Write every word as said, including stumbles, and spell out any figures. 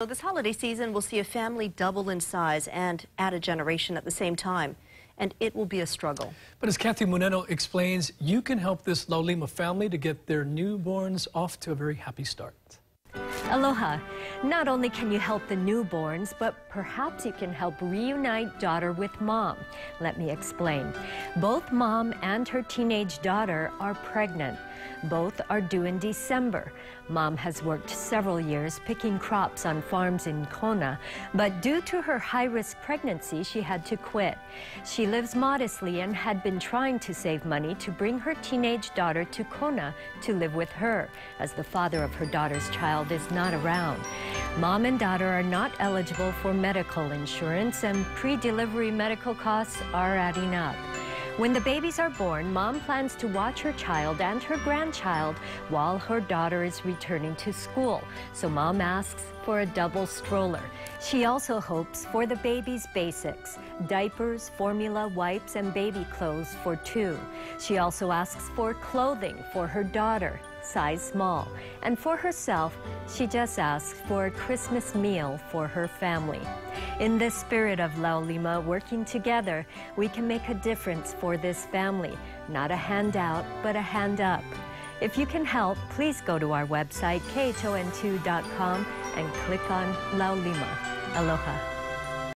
So this holiday season will see a family double in size and add a generation at the same time, and it will be a struggle. But as Kathy Muneno explains, you can help this Laulima family to get their newborns off to a very happy start. Aloha. Not only can you help the newborns, but perhaps you can help reunite daughter with mom. Let me explain. Both mom and her teenage daughter are pregnant. Both are due in December. Mom has worked several years picking crops on farms in Kona, but due to her high-risk pregnancy, she had to quit. She lives modestly and had been trying to save money to bring her teenage daughter to Kona to live with her, as the father of her daughter's child is not around. Mom and daughter are not eligible for medical insurance, and pre-delivery medical costs are adding up. When the babies are born, mom plans to watch her child and her grandchild while her daughter is returning to school. So mom asks for a double stroller. She also hopes for the baby's basics: diapers, formula, wipes, and baby clothes for two. She also asks for clothing for her daughter, size small. And for herself, she just asks for a Christmas meal for her family. In the spirit of Laulima, working together, we can make a difference for this family. Not a handout, but a hand up. If you can help, please go to our website, K H O N two dot com, and click on Laulima. Aloha.